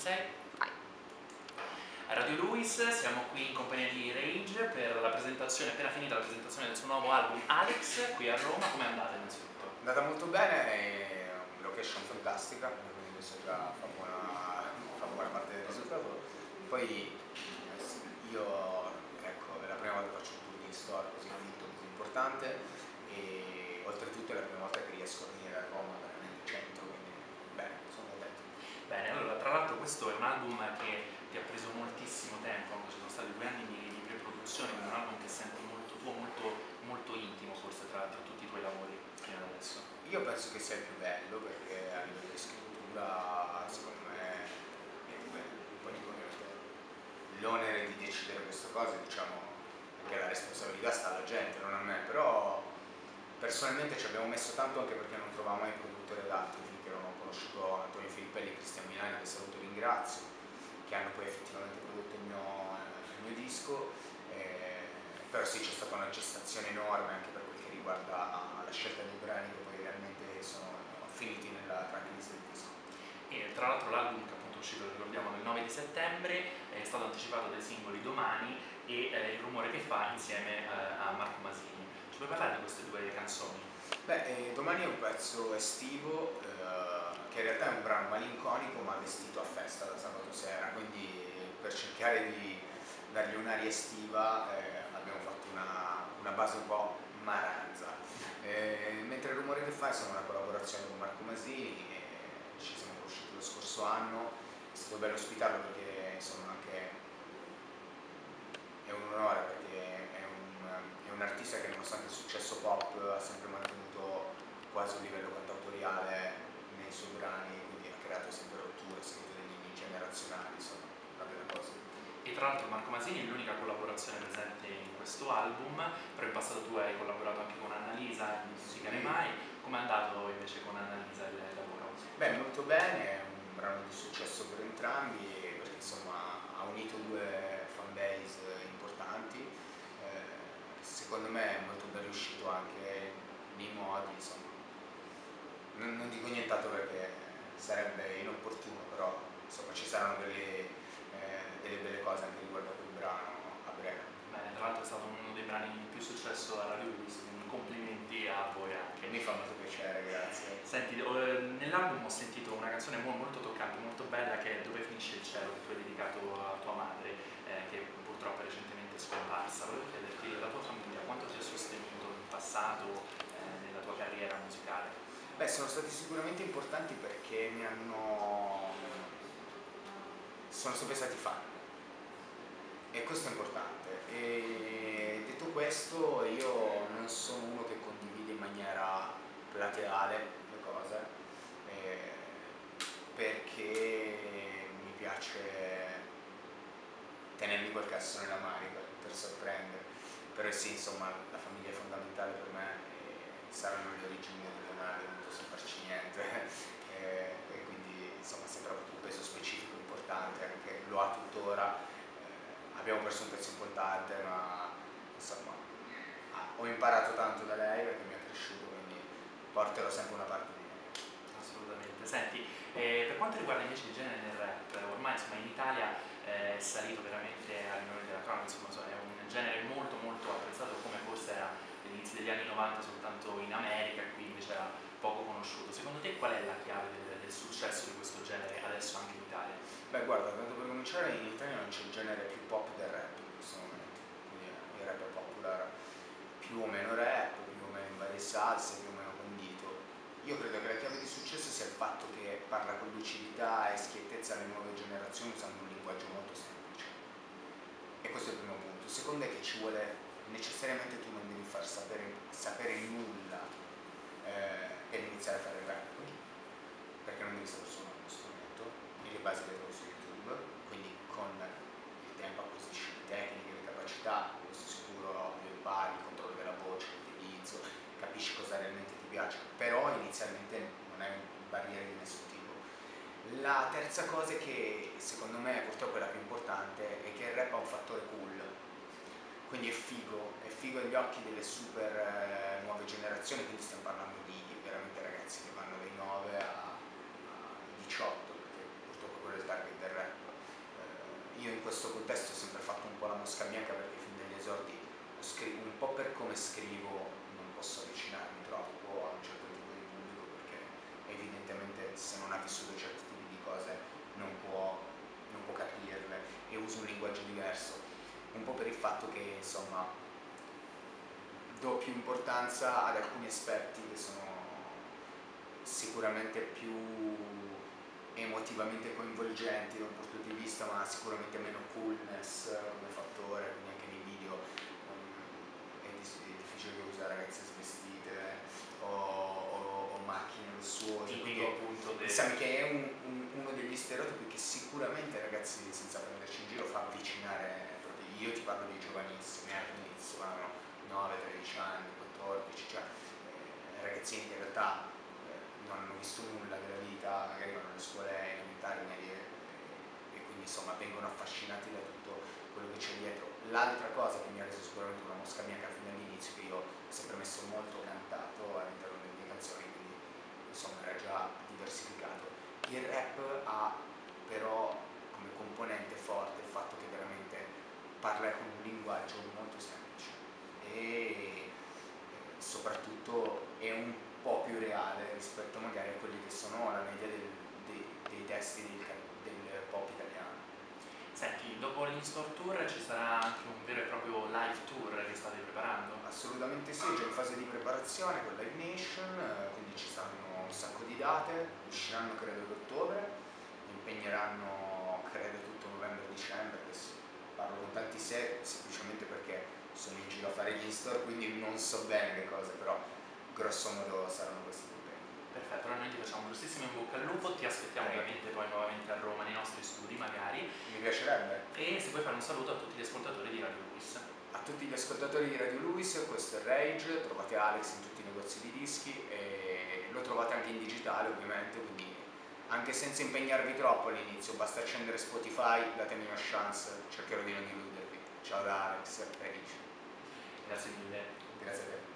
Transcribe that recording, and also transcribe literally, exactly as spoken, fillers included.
sei. A Radio Luis siamo qui in compagnia di Rage per la presentazione, appena finita la presentazione del suo nuovo album Alex qui a Roma. Come è andata innanzitutto? È andata molto bene, è una location fantastica, quindi questo già fa buona, fa buona parte del risultato. Poi io, ecco, è la prima volta che faccio un tour di store così finito, così importante, e oltretutto è la prima volta che riesco a venire a Roma veramente centro, quindi bene, sono contento. Bene, allora tra l'altro questo è un album che ti ha preso moltissimo tempo, ci sono stati due anni di, di pre-produzione, quindi è un album che senti molto tuo, molto, molto intimo forse tra, tra tutti i tuoi lavori fino ad adesso. Io penso che sia il più bello perché a livello di scrittura secondo me è più bello. Poi dico che l'onere di decidere queste cose, diciamo, che la responsabilità sta alla gente, non a me, però personalmente ci abbiamo messo tanto anche perché non trovavo mai produttori adatti, finché non ho conosciuto Antonio Filippelli e Cristian Milani, che saluto e ringrazio, che hanno poi effettivamente prodotto il mio, il mio disco, eh, però sì, c'è stata una gestazione enorme anche per quel che riguarda la scelta dei brani che poi realmente sono finiti nella tracklist del disco. E tra l'altro l'album che appunto è uscito, ricordiamo, il nove di settembre, è stato anticipato dai singoli Domani e eh, Il rumore che fa insieme eh, a Marco Masini. Ci puoi parlare di queste due canzoni? Beh, eh, Domani è un pezzo estivo, eh, che in realtà è un brano malinconico ma vestito a festa da sabato sera, quindi per cercare di dargli un'aria estiva eh, abbiamo fatto una, una base un po' maranza. Eh, mentre Il rumore che fa è stata una collaborazione con Marco Masini, e ci siamo conosciuti lo scorso anno, è stato bello ospitarlo perché insomma anche è un onore perché è un, è un artista che nonostante il successo pop ha sempre mantenuto quasi un livello cantautoriale nei suoi brani, quindi ha creato sempre rotture, scritto degli inni generazionali, insomma, una bella cosa. E tra l'altro Marco Masini è l'unica collaborazione presente in questo album, però in passato tu hai collaborato anche con Annalisa, in Musica ne mai. Com'è andato invece con Annalisa il lavoro? Beh, molto bene, è un brano di successo per entrambi perché insomma ha unito due fanbase importanti, eh, secondo me è molto ben riuscito anche nei modi, insomma. Non, non dico nient'altro perché sarebbe inopportuno, però insomma ci saranno delle, eh, delle belle cose anche riguardo a quel brano a breve. Bene, tra l'altro è stato uno dei brani di più successo alla Radio Luis, quindi complimenti a voi anche. Mi fa molto piacere, grazie. Senti, eh, nell'album ho sentito una canzone molto toccante, molto bella, che è Dove finisce il cielo, che tu hai dedicato a tua madre, eh, che purtroppo è recentemente scomparsa. Volevo chiederti, la tua famiglia quanto ti ha sostenuto in passato eh, nella tua carriera musicale? Beh, sono stati sicuramente importanti perché mi hanno... sono sempre stati fan. E questo è importante. E detto questo, io non sono uno che condivide in maniera plateale le cose, eh, perché mi piace tenermi quel cazzo nella manica per sorprendere. Però sì, insomma, la famiglia è fondamentale per me, e saranno le origini di Leonardo, non posso farci niente. e, e quindi insomma ha sempre avuto un peso specifico importante, anche lo ha tuttora. Abbiamo perso un pezzo importante, ma insomma ho imparato tanto da lei perché mi ha cresciuto, quindi porterò sempre una parte di me. Assolutamente. Senti, eh, per quanto riguarda invece il genere del rap, ormai insomma, in Italia eh, è salito veramente all'indomani della cronaca, insomma è un genere molto molto apprezzato, come forse era all'inizio degli anni novanta soltanto in America, qui invece era poco conosciuto. Secondo te qual è la chiave del, del successo di questo genere adesso anche in Italia? Beh, guarda, tanto per cominciare, in Italia non c'è il genere più pop del rap in questo momento, quindi il rap è popular, più o meno rap, più o meno in varie salse, più o meno condito. Io credo che la chiave di successo sia il fatto che parla con lucidità e schiettezza alle nuove generazioni usando un linguaggio molto semplice. E questo è il primo punto. Il secondo è che ci vuole, necessariamente tu non devi far sapere, sapere nulla eh, per iniziare a fare il rap, perché non devi saper suonare uno strumento, e le basi le trovi su YouTube, quindi con il tempo acquisisci le tecniche, le capacità, questo sicuro lo impari, il controllo della voce, l'utilizzo, capisci cosa realmente ti piace, però inizialmente non hai barriere di nessun tipo. La terza cosa è che secondo me purtroppo è la più importante, è che il rap ha un fattore cool, quindi è figo, è figo agli occhi delle super eh, nuove generazioni, quindi stiamo parlando di veramente ragazzi che vanno dai nove a diciotto, perché purtroppo quello è il target del rap. questo contesto ho sempre fatto un po' la mosca bianca perché fin dagli esordi un po' per come scrivo non posso avvicinarmi troppo a un certo tipo di pubblico perché evidentemente se non ha vissuto certi tipi di cose non può, non può capirle e uso un linguaggio diverso, un po' per il fatto che insomma do più importanza ad alcuni aspetti che sono sicuramente più emotivamente coinvolgenti da un punto di vista, ma sicuramente meno coolness come fattore, quindi anche nei video um, è, dis- è difficile che usare ragazze svestite o, o, o macchine lussuose, tipico appunto del... pensiamo che è un, un, uno degli stereotipi che sicuramente ragazzi senza prenderci in giro fa avvicinare proprio, io ti parlo di giovanissimi eh, all'inizio, hanno nove tredici anni, quattordici, cioè eh, ragazzini che in realtà non hanno visto nulla della vita, magari vanno alle scuole elementari, medie e quindi insomma vengono affascinati da tutto quello che c'è dietro. L'altra cosa che mi ha reso sicuramente una mosca bianca fin dall'inizio, che io ho sempre messo molto cantato all'interno delle mie canzoni, quindi insomma era già diversificato. Il rap ha però come componente forte il fatto che veramente parla con un linguaggio molto semplice e soprattutto è un po' più reale rispetto magari a quelli che sono la media del, dei, dei testi del, del pop italiano. Senti, dopo l'In-Store Tour ci sarà anche un vero e proprio live tour che state preparando? Assolutamente sì, già in fase di preparazione con Live Nation, quindi ci saranno un sacco di date, usciranno credo ad ottobre, impegneranno credo tutto novembre-dicembre, adesso parlo con tanti se semplicemente perché sono in giro a fare gli in-store, quindi non so bene le cose, però grosso modo saranno questi impegni. Perfetto, allora noi ti facciamo un grossissimo in bocca al lupo, ti aspettiamo Prego. ovviamente poi nuovamente a Roma nei nostri studi magari. Mi piacerebbe. E se vuoi fare un saluto a tutti gli ascoltatori di Radio Luis. A tutti gli ascoltatori di Radio Luis, questo è Rage, trovate Alex in tutti i negozi di dischi e lo trovate anche in digitale ovviamente, quindi anche senza impegnarvi troppo all'inizio, basta accendere Spotify, datemi una chance, cercherò di non illudervi. Ciao da Alex, Rage. Grazie mille. Grazie a te.